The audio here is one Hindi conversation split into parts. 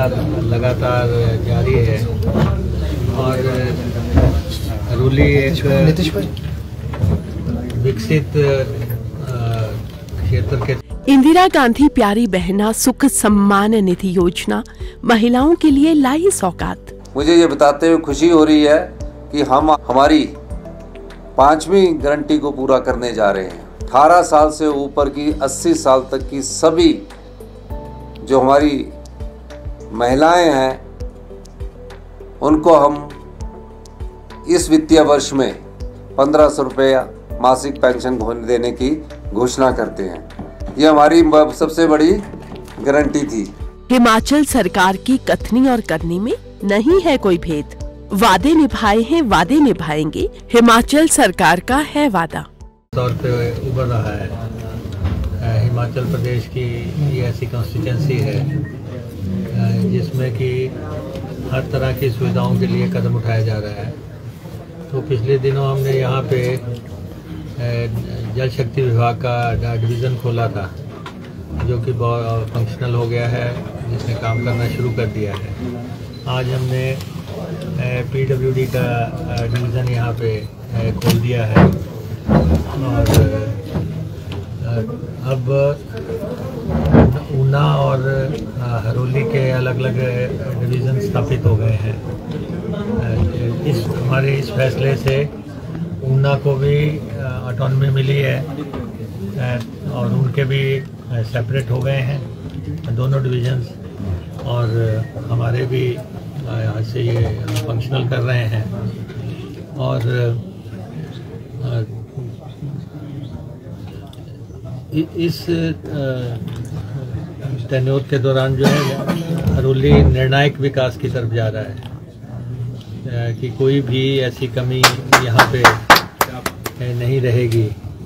लगातार जारी है और हरोली एक विकसित क्षेत्र के इंदिरा गांधी प्यारी बहना सुख सम्मान निधि योजना महिलाओं के लिए लाई सौगात। मुझे ये बताते हुए खुशी हो रही है कि हम हमारी 5वीं गारंटी को पूरा करने जा रहे हैं। 18 साल से ऊपर की 80 साल तक की सभी जो हमारी महिलाएं हैं उनको हम इस वित्तीय वर्ष में 1500 रुपया मासिक पेंशन देने की घोषणा करते हैं। ये हमारी सबसे बड़ी गारंटी थी। हिमाचल सरकार की कथनी और करनी में नहीं है कोई भेद। वादे निभाए हैं, वादे निभाएंगे, हिमाचल सरकार का है वादा। तौर पे उभर रहा है। हिमाचल प्रदेश की ये ऐसी कॉन्स्टिट्यूंसी है जिसमें कि हर तरह की सुविधाओं के लिए कदम उठाया जा रहा है। तो पिछले दिनों हमने यहाँ पे जल शक्ति विभाग का डिवीज़न खोला था जो कि बहुत फंक्शनल हो गया है, जिसने काम करना शुरू कर दिया है। आज हमने PWD का डिवीज़न यहाँ पे खोल दिया है और अब ऊना और हरोली के अलग अलग डिवीज़न स्थापित हो गए हैं। हमारे इस फैसले से ऊना को भी ऑटोनॉमी मिली है और उनके भी सेपरेट हो गए हैं दोनों डिवीज़न्स, और हमारे भी आज से ये फंक्शनल कर रहे हैं। और इस टेन्योर के दौरान जो है हरोली निर्णायक विकास की तरफ जा रहा है कि कोई भी ऐसी कमी यहाँ पे नहीं रहेगी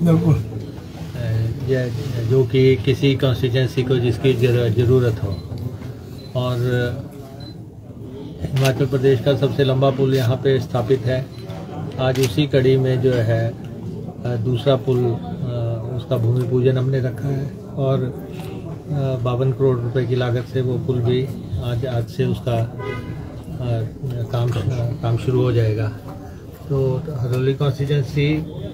जो कि किसी कॉन्स्टिट्यूंसी को जिसकी ज़रूरत हो। और हिमाचल प्रदेश का सबसे लंबा पुल यहाँ पे स्थापित है। आज उसी कड़ी में जो है दूसरा पुल उसका भूमि पूजन हमने रखा है और 52 करोड़ रुपए की लागत से वो पुल भी आज से उसका काम शुरू हो जाएगा। तो हरोली कॉन्स्टिट्यूंसी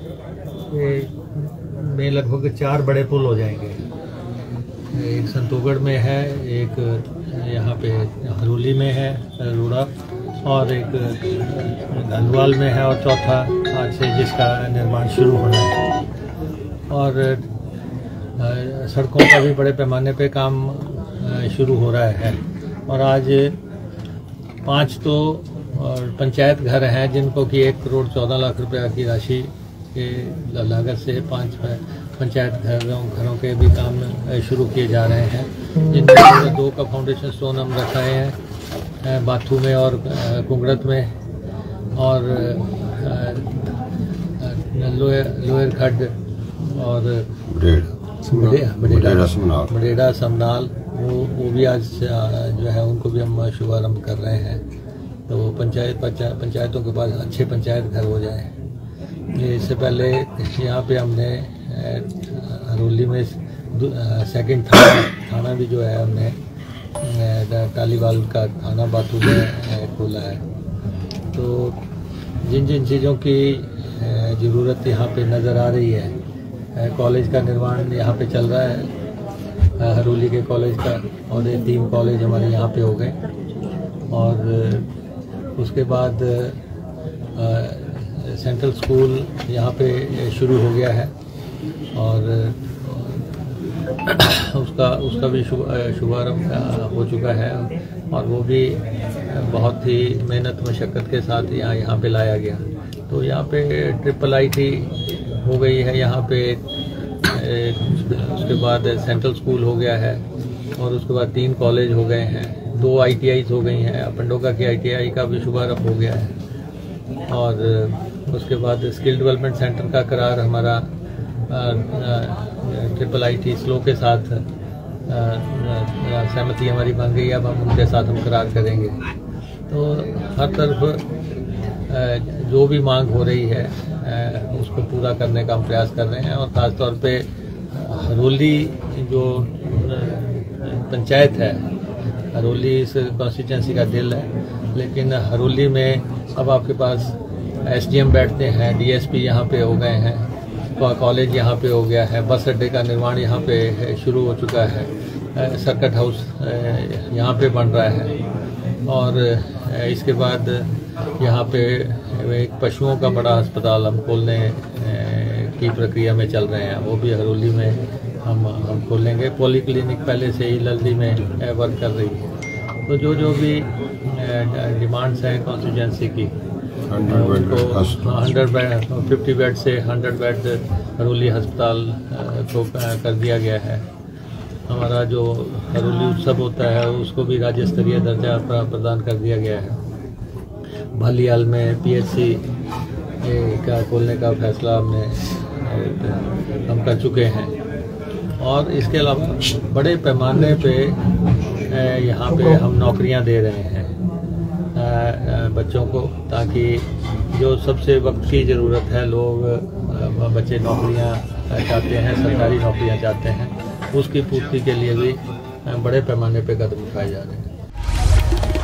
में लगभग 4 बड़े पुल हो जाएंगे। एक संतोगढ़ में है, एक यहाँ पे हरोली में है रोड़ा, और एक गंगवाल में है, और चौथा आज से जिसका निर्माण शुरू होना है। और सड़कों का भी बड़े पैमाने पे काम शुरू हो रहा है। और आज 5 तो पंचायत घर हैं जिनको कि 1 करोड़ 14 लाख रुपया की राशि के लागत से 5 पंचायत घरों के भी काम शुरू किए जा रहे हैं, जिनमें 2 का फाउंडेशन स्टोन हम रखाए हैं बाथू में और कुंगड़त में, और लोअर खड्ड और बडेड़ा समनाल वो भी आज जो है उनको भी हम शुभारंभ कर रहे हैं। तो पंचायतों के पास अच्छे पंचायत घर हो जाए। इससे पहले यहाँ पे हमने हरोली में सेकंड थाना भी जो है हमने टालीवाल का थाना बाथू में खोला है। तो जिन जिन चीज़ों की ज़रूरत यहाँ पे नज़र आ रही है, कॉलेज का निर्माण यहाँ पे चल रहा है हरोली के कॉलेज का, और ये 3 कॉलेज हमारे यहाँ पे हो गए। और उसके बाद सेंट्रल स्कूल यहाँ पे शुरू हो गया है और उसका भी शुभारंभ हो चुका है, और वो भी बहुत ही मेहनत मशक्क़त के साथ यहाँ पे लाया गया। तो यहाँ पे IIIT हो गई है यहाँ पे, उसके बाद सेंट्रल स्कूल हो गया है, और उसके बाद 3 कॉलेज हो गए हैं, 2 ITIs हो गई हैं, पंडोका की ITI का भी शुभारंभ हो गया है। और उसके बाद स्किल डेवलपमेंट सेंटर का करार हमारा IIIT स्लो के साथ सहमति हमारी बन गई। अब हम उनके साथ हम करार करेंगे। तो हर तरफ जो भी मांग हो रही है उसको पूरा करने का हम प्रयास कर रहे हैं। और ख़ासतौर पे हरोली जो पंचायत है हरोली इस कॉन्स्टिट्यूंसी का दिल है, लेकिन हरोली में अब आपके पास SDM बैठते हैं, DSP यहाँ पे हो गए हैं, कॉलेज यहाँ पे हो गया है, बस अड्डे का निर्माण यहाँ पे शुरू हो चुका है, सर्किट हाउस यहाँ पे बन रहा है, और इसके बाद यहाँ पे एक पशुओं का बड़ा अस्पताल हम खोलने की प्रक्रिया में चल रहे हैं, वो भी हरोली में हम खोलेंगे। पॉली क्लिनिक पहले से ही लल्दी में वर्क कर रही है। तो जो भी डिमांड्स हैं कॉन्स्टिट्यूंसी की, उनको 100 बेड 50 बेड से 100 बेड हरोली अस्पताल को कर दिया गया है। हमारा जो हरोली उत्सव होता है उसको भी राज्य स्तरीय दर्जा प्रदान कर दिया गया है। भालियाल में PHC का खोलने का फैसला हम कर चुके हैं, और इसके अलावा बड़े पैमाने पे यहाँ पे हम नौकरियाँ दे रहे हैं बच्चों को, ताकि जो सबसे वक्त की ज़रूरत है, लोग बच्चे नौकरियाँ चाहते हैं, सरकारी नौकरियाँ चाहते हैं, उसकी पूर्ति के लिए भी बड़े पैमाने पे कदम उठाए जा रहे हैं।